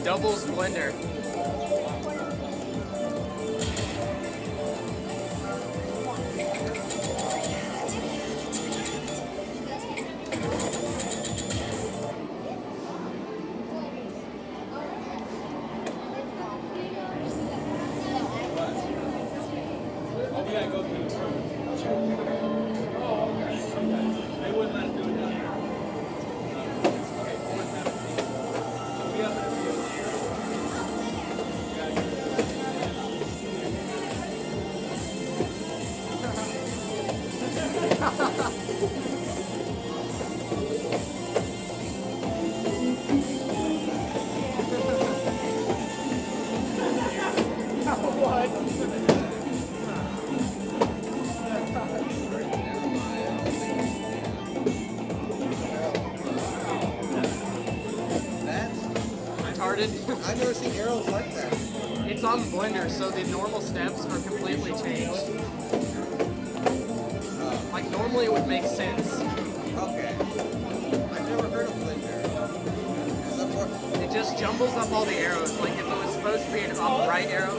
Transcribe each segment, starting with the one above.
doubles blender. I've never seen arrows like that. It's on Blender, so the normal steps are completely changed. Like normally it would make sense. Okay. I've never heard of Blender. It just jumbles up all the arrows. Like if it was supposed to be an upright arrow.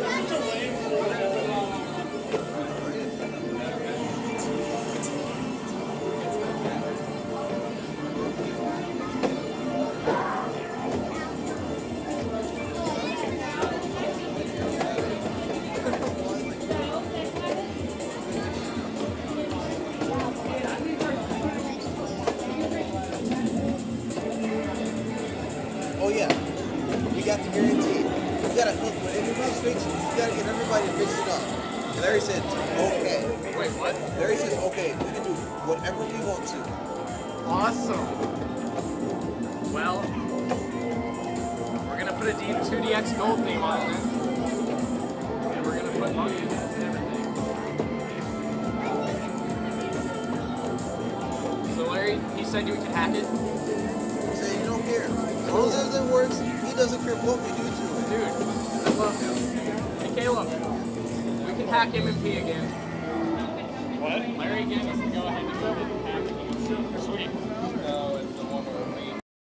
Oh yeah, we got the guarantee. You gotta look when everybody's fixing, you gotta get everybody to fix it up. And Larry said, okay. Wait, what? Larry says, okay, we can do whatever we want to. Awesome. Well, we're gonna put a 2DX gold theme on it. And we're gonna put monkeys and everything. So Larry, he said you could hack it? Say you don't care. As long as it works, he doesn't care what we do to it. Dude, I love him. Hey Caleb, we can hack MMP again. What? Larry again is the go ahead to go ahead and hack. Sweet. No,